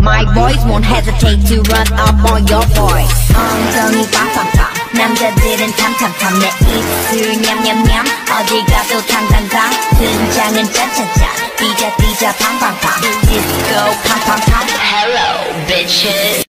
my boys won't hesitate to run up on your boy. 엉덩이 빵빵빵 남자들은 탐탐탐 내 입술 냠냠냠 어디 가도 탕탕탕 등장은 짠짠짠 삐자 삐자 팡팡팡 디스코 팡팡팡 Hello bitches